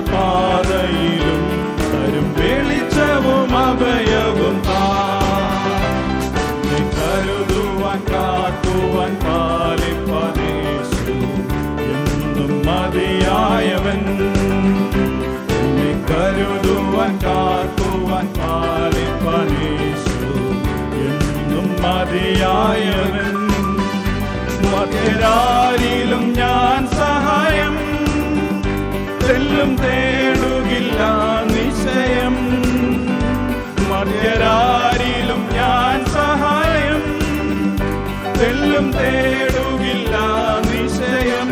പാതയിലും തരും വെളിച്ചവും അഭയവും കരുതുവാൻ കാക്കുവാൻ പാലിപ്പനേശു എന്നും മതിയായവൻ കരുതുവാൻ കാക്കുവാൻ പാലിപ്പനേശു എന്നും മതിയായവൻ മധ്യരാരിലും ഞാൻ സഹായം തെല്ലും തേടുകില്ല നിശ്ചയം മധ്യരാരിലും ഞാൻ സഹായം തെല്ലും തേടുകില്ല നിശ്ചയം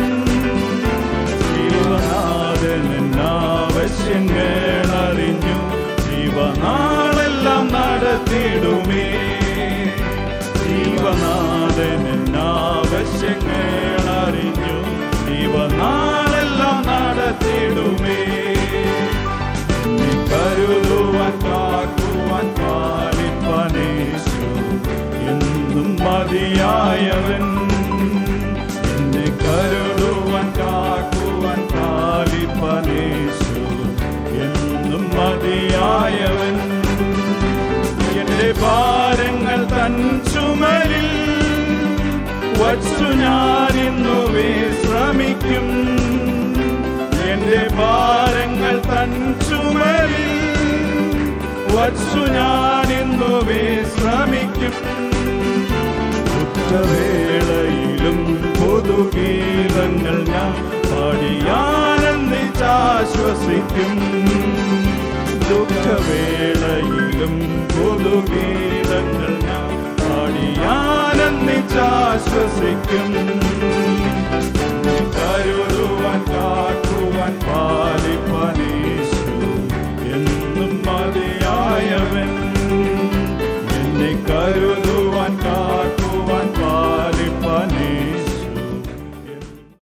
ജീവനാഥൻ എന്നാവശ്യങ്ങൾ അറിഞ്ഞു ജീവനാളെല്ലാം നടത്തിടുമേ ജീവനാഥൻ എന്നാവശ്യങ്ങൾ അറിഞ്ഞു ജീവനാളെല്ലാം നടത്തിടുമേ കരുതുവാൻ കാക്കുവാൻ പാലിപ്പനേശു എന്നും മതിയായവൻ എന്നെ കരുതുവാൻ കാക്കുവാൻ പാലിപ്പനേശു എന്നും മതിയായവൻ എന്റെ ഭാരങ്ങൾ തൻ ചുമലിൽ വച്ചു ഞാനിന്നു വിശ്രമിക്കും എന്റെ ഭാരങ്ങൾ തൻ ചുമലിൽ വച്ചു ഞാനിന്നു വിശ്രമിക്കും ദുഃഖവേളയിലും പൊതുഗീതങ്ങൾ ഞാൻ പാടിയാനന്ദിച്ചാശ്വസിക്കും ദുഃഖവേളയിലും പൊതുഗീതങ്ങൾ ഞാൻ പാടിയാനന്ദിച്ചാശ്വസിക്കും